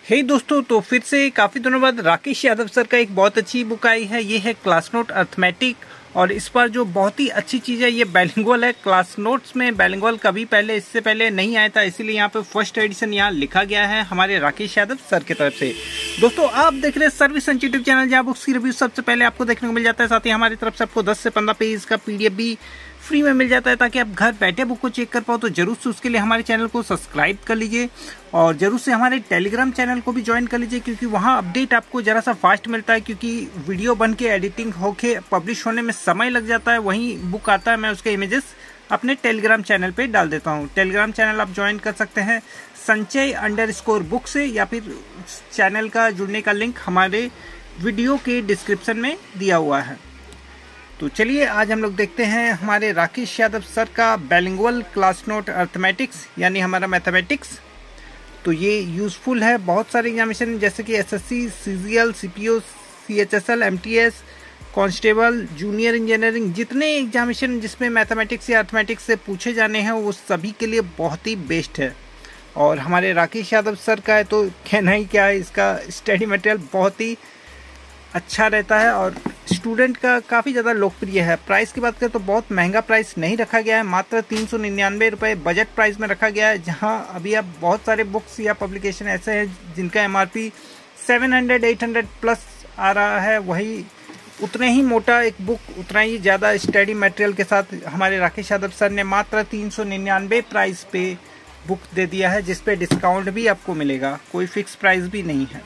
हे दोस्तों, तो फिर से काफ़ी दिनों बाद राकेश यादव सर का एक बहुत अच्छी बुक आई है। ये है क्लास नोट अर्थमेटिक। और इस पर जो बहुत ही अच्छी चीज़ है, ये बाइलिंगुअल है। क्लास नोट्स में बाइलिंगुअल कभी पहले इससे पहले नहीं आया था, इसीलिए यहाँ पे फर्स्ट एडिशन यहाँ लिखा गया है हमारे राकेश यादव सर की तरफ से। दोस्तों, आप देख रहे हैं सर्विस यूट्यूब चैनल, जहाँ बुक्स की रिव्यू सबसे पहले आपको देखने को मिल जाता है। साथ ही हमारी तरफ से आपको 10 से 15 पेज का PDF भी फ्री में मिल जाता है, ताकि आप घर बैठे बुक को चेक कर पाओ। तो जरूर से उसके लिए हमारे चैनल को सब्सक्राइब कर लीजिए और जरूर से हमारे टेलीग्राम चैनल को भी ज्वाइन कर लीजिए, क्योंकि वहाँ अपडेट आपको जरा सा फास्ट मिलता है। क्योंकि वीडियो बन के एडिटिंग होके पब्लिश होने में समय लग जाता है, वहीं बुक आता है, मैं उसके इमेजेस अपने टेलीग्राम चैनल पे डाल देता हूँ। टेलीग्राम चैनल आप ज्वाइन कर सकते हैं संचय_बुक से, या फिर चैनल का जुड़ने का लिंक हमारे वीडियो के डिस्क्रिप्शन में दिया हुआ है। तो चलिए आज हम लोग देखते हैं हमारे राकेश यादव सर का बाइलिंगुअल क्लास नोट अर्थमेटिक्स, यानी हमारा मैथमेटिक्स। तो ये यूज़फुल है बहुत सारे एग्जामिनेशन, जैसे कि SSC, CGL, CPO, CHSL, MTS, constable, junior engineering, जितने एग्जामिनेशन जिसमें मैथमेटिक्स या अर्थमेटिक्स से पूछे जाने हैं, वो सभी के लिए बहुत ही बेस्ट है। और हमारे राकेश यादव सर का है तो कहना ही क्या है, इसका स्टडी मटेरियल बहुत ही अच्छा रहता है और स्टूडेंट का काफ़ी ज़्यादा लोकप्रिय है। प्राइस की बात करें तो बहुत महंगा प्राइस नहीं रखा गया है, मात्र 399 रुपये बजट प्राइस में रखा गया है। जहां अभी अब बहुत सारे बुक्स या पब्लिकेशन ऐसे हैं जिनका MRP 700, 800 प्लस आ रहा है, वही उतने ही मोटा एक बुक, उतना ही ज़्यादा स्टडी मटेरियल के साथ हमारे राकेश यादव सर ने मात्र 399 प्राइस पे बुक दे दिया है, जिस पे डिस्काउंट भी आपको मिलेगा, कोई फिक्स प्राइस भी नहीं है।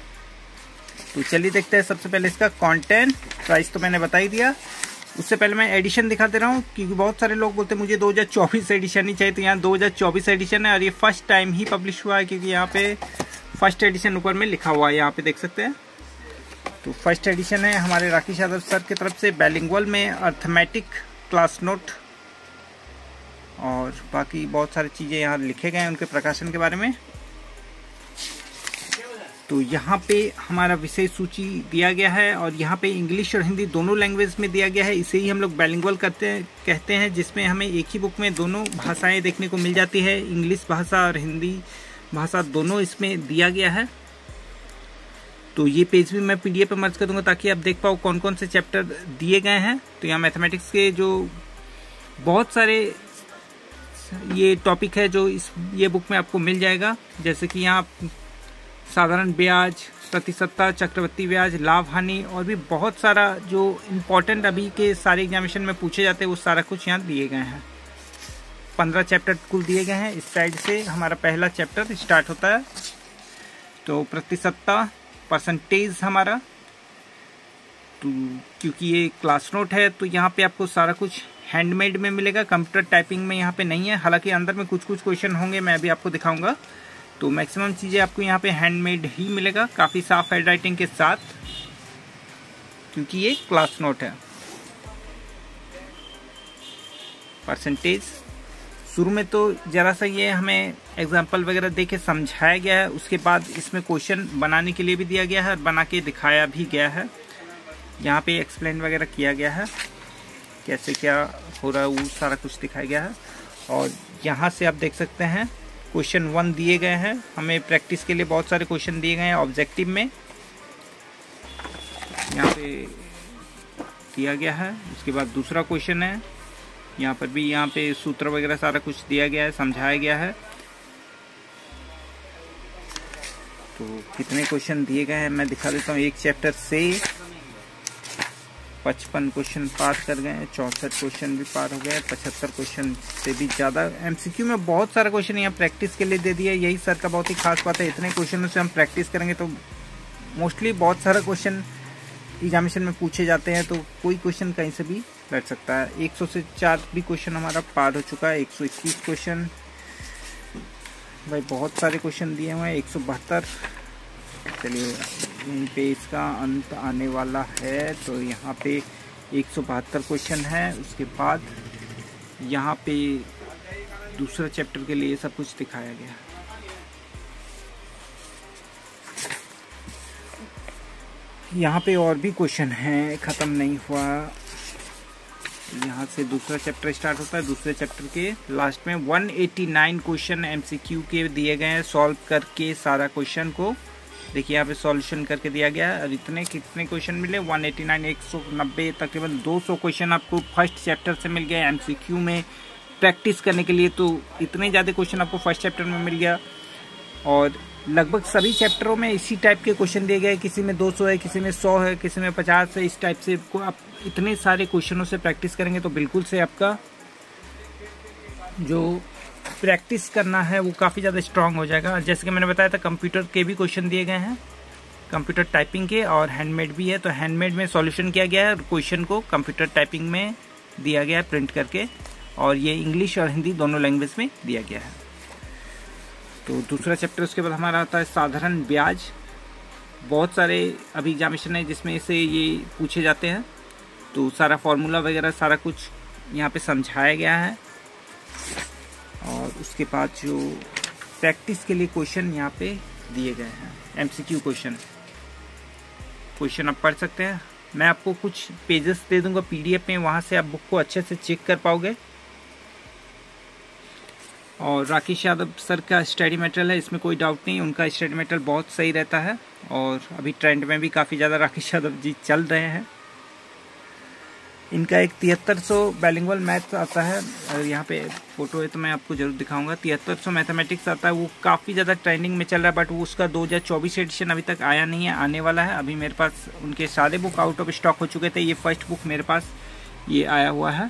तो चलिए देखते हैं सबसे पहले इसका कंटेंट। प्राइस तो मैंने बता ही दिया। उससे पहले मैं एडिशन दिखा दे रहा हूँ, क्योंकि बहुत सारे लोग बोलते हैं मुझे 2024 एडिशन ही चाहिए। तो यहाँ 2024 एडिशन है और ये फर्स्ट टाइम ही पब्लिश हुआ है, क्योंकि यहाँ पे फर्स्ट एडिशन ऊपर में लिखा हुआ है, यहाँ पे देख सकते हैं। तो फर्स्ट एडिशन है हमारे राकेश यादव सर की तरफ से बाइलिंगुअल में अर्थमेटिक क्लास नोट, और बाकी बहुत सारी चीज़ें यहाँ लिखे गए हैं उनके प्रकाशन के बारे में। तो यहाँ पे हमारा विषय सूची दिया गया है और यहाँ पे इंग्लिश और हिंदी दोनों लैंग्वेज में दिया गया है। इसे ही हम लोग बाइलिंगुअल कहते हैं, जिसमें हमें एक ही बुक में दोनों भाषाएं देखने को मिल जाती है। इंग्लिश भाषा और हिंदी भाषा दोनों इसमें दिया गया है। तो ये पेज भी मैं PDF पे मर्ज कर दूंगा, ताकि आप देख पाओ कौन कौन से चैप्टर दिए गए हैं। तो यहाँ मैथमेटिक्स के जो बहुत सारे ये टॉपिक है जो ये बुक में आपको मिल जाएगा, जैसे कि यहाँ साधारण ब्याज, प्रतिशतता, चक्रवृद्धि ब्याज, लाभ हानि, और भी बहुत सारा जो इम्पोर्टेंट अभी के सारे एग्जामिनेशन में पूछे जाते हैं, वो सारा कुछ यहाँ दिए गए हैं। 15 चैप्टर कुल दिए गए हैं। इस साइड से हमारा पहला चैप्टर स्टार्ट होता है। तो प्रतिशतता, परसेंटेज हमारा, तो क्योंकि ये क्लास नोट है तो यहाँ पे आपको सारा कुछ हैंडमेड में मिलेगा, कंप्यूटर टाइपिंग में यहाँ पे नहीं है। हालांकि अंदर में कुछ कुछ क्वेश्चन होंगे, मैं अभी आपको दिखाऊंगा। तो मैक्सिमम चीज़ें आपको यहाँ पे हैंडमेड ही मिलेगा, काफ़ी साफ हैंड राइटिंग के साथ, क्योंकि ये क्लास नोट है। परसेंटेज शुरू में तो जरा सा ये हमें एग्जाम्पल वगैरह देके समझाया गया है, उसके बाद इसमें क्वेश्चन बनाने के लिए भी दिया गया है और बना के दिखाया भी गया है। यहाँ पे एक्सप्लेन वगैरह किया गया है, कैसे क्या हो रहा है वो सारा कुछ दिखाया गया है। और यहाँ से आप देख सकते हैं क्वेश्चन 1 दिए गए हैं, हमें प्रैक्टिस के लिए बहुत सारे क्वेश्चन दिए गए हैं ऑब्जेक्टिव में, यहाँ पे दिया गया है। उसके बाद दूसरा क्वेश्चन है, यहाँ पर भी यहाँ पे सूत्र वगैरह सारा कुछ दिया गया है, समझाया गया है। तो कितने क्वेश्चन दिए गए हैं मैं दिखा देता हूँ। एक चैप्टर से 55 क्वेश्चन पार कर गए, 64 क्वेश्चन भी पार हो गए, 75 क्वेश्चन से भी ज़्यादा। MCQ में बहुत सारा क्वेश्चन यहाँ प्रैक्टिस के लिए दे दिया, यही सर का बहुत ही खास बात है। इतने क्वेश्चनों से हम प्रैक्टिस करेंगे तो मोस्टली बहुत सारा क्वेश्चन एग्जामिनेशन में पूछे जाते हैं, तो कोई क्वेश्चन कहीं से भी लड़ सकता है। 100 से 4 भी क्वेश्चन हमारा पार हो चुका है, 121 क्वेश्चन, भाई बहुत सारे क्वेश्चन दिए हुए हैं, 172। चलिए यहीं पे इसका अंत आने वाला है। तो यहाँ पे 172 क्वेश्चन है। उसके बाद यहाँ पे दूसरा चैप्टर के लिए सब कुछ दिखाया गया। यहाँ पे और भी क्वेश्चन हैं, ख़त्म नहीं हुआ। यहाँ से दूसरा चैप्टर स्टार्ट होता है। दूसरे चैप्टर के लास्ट में 189 क्वेश्चन MCQ के दिए गए हैं, सॉल्व करके सारा क्वेश्चन को देखिए यहाँ पे सॉल्यूशन करके दिया गया है और इतने कितने क्वेश्चन मिले 189 190 तकरीबन 200 क्वेश्चन आपको फर्स्ट चैप्टर से मिल गया एमसीक्यू में प्रैक्टिस करने के लिए। तो इतने ज़्यादा क्वेश्चन आपको फर्स्ट चैप्टर में मिल गया और लगभग सभी चैप्टरों में इसी टाइप के क्वेश्चन दिए गए। किसी में 200 है, किसी में 100 है, किसी में 50 है। इस टाइप से आप इतने सारे क्वेश्चनों से प्रैक्टिस करेंगे तो बिल्कुल से आपका जो प्रैक्टिस करना है वो काफ़ी ज़्यादा स्ट्रांग हो जाएगा। जैसे कि मैंने बताया था कंप्यूटर के भी क्वेश्चन दिए गए हैं, कंप्यूटर टाइपिंग के, और हैंडमेड भी है। तो हैंडमेड में सॉल्यूशन किया गया है, क्वेश्चन को कंप्यूटर टाइपिंग में दिया गया है प्रिंट करके, और ये इंग्लिश और हिंदी दोनों लैंग्वेज में दिया गया है। तो दूसरा चैप्टर उसके बाद हमारा आता है साधारण ब्याज। बहुत सारे अभी एग्जामिनेशन है जिसमें से ये पूछे जाते हैं, तो सारा फॉर्मूला वगैरह सारा कुछ यहाँ पे समझाया गया है। और उसके बाद जो प्रैक्टिस के लिए क्वेश्चन यहाँ पे दिए गए हैं, एमसीक्यू क्वेश्चन आप पढ़ सकते हैं। मैं आपको कुछ पेजेस दे दूंगा पीडीएफ में, वहाँ से आप बुक को अच्छे से चेक कर पाओगे। और राकेश यादव सर का स्टडी मटेरियल है, इसमें कोई डाउट नहीं, उनका स्टडी मटेरियल बहुत सही रहता है और अभी ट्रेंड में भी काफ़ी ज़्यादा राकेश यादव जी चल रहे हैं। इनका एक 7300 बाइलिंगुअल मैथ्स आता है, और यहाँ पे फोटो है तो मैं आपको जरूर दिखाऊंगा। 7300 मैथमेटिक्स आता है, वो काफ़ी ज़्यादा ट्रेंडिंग में चल रहा है, बट वो उसका 2024 एडिशन अभी तक आया नहीं है, आने वाला है। अभी मेरे पास उनके सारे बुक आउट ऑफ स्टॉक हो चुके थे, ये फर्स्ट बुक मेरे पास ये आया हुआ है।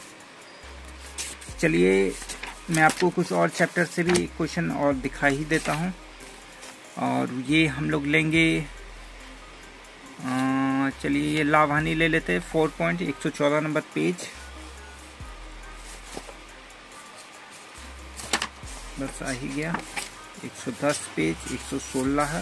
चलिए मैं आपको कुछ और चैप्टर से भी क्वेश्चन और दिखा ही देता हूँ। और ये हम लोग लेंगे, चलिए ये लाभ हानि ले लेते हैं। 4.114 नंबर पेज, बस आ ही गया। 110 पेज, 116 है,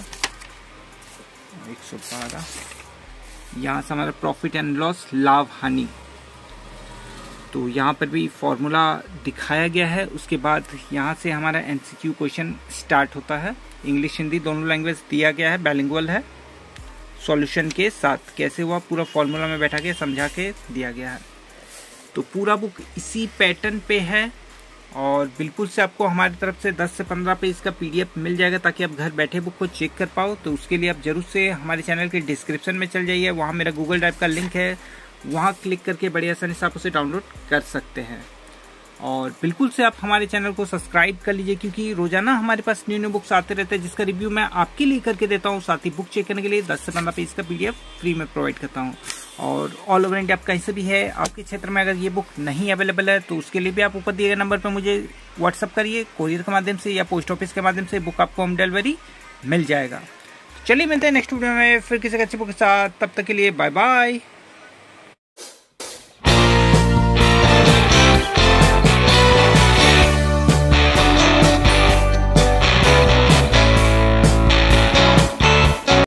112। यहाँ से हमारा प्रॉफिट एंड लॉस, लाभ हानि, तो यहाँ पर भी फॉर्मूला दिखाया गया है। उसके बाद यहाँ से हमारा एमसीक्यू क्वेश्चन स्टार्ट होता है। इंग्लिश हिंदी दोनों लैंग्वेज दिया गया है, बाइलिंगुअल है, सॉल्यूशन के साथ कैसे हुआ पूरा फॉर्मूला में बैठा के समझा के दिया गया है। तो पूरा बुक इसी पैटर्न पे है और बिल्कुल से आपको हमारी तरफ से 10 से 15 पेज का पीडीएफ मिल जाएगा, ताकि आप घर बैठे बुक को चेक कर पाओ। तो उसके लिए आप जरूर से हमारे चैनल के डिस्क्रिप्शन में चल जाइए, वहाँ मेरा गूगल ड्राइव का लिंक है, वहाँ क्लिक करके बड़ी आसानी से आप उसे डाउनलोड कर सकते हैं। और बिल्कुल से आप हमारे चैनल को सब्सक्राइब कर लीजिए, क्योंकि रोजाना हमारे पास न्यू बुक्स आते रहते हैं, जिसका रिव्यू मैं आपके लिए करके देता हूँ। साथ ही बुक चेक करने के लिए 10 से 15 पेज का पीडीएफ फ्री में प्रोवाइड करता हूँ। और ऑल ओवर इंडिया आप कहीं से भी है, आपके क्षेत्र में अगर ये बुक नहीं अवेलेबल है तो उसके लिए भी आप ऊपर दिए गए नंबर पर मुझे व्हाट्सअप करिए, कोरियर के माध्यम से या पोस्ट ऑफिस के माध्यम से बुक आपको होम डिलीवरी मिल जाएगा। चलिए मिलते हैं नेक्स्ट वीडियो में फिर किसी अच्छी बुक के साथ, तब तक के लिए बाय बाय।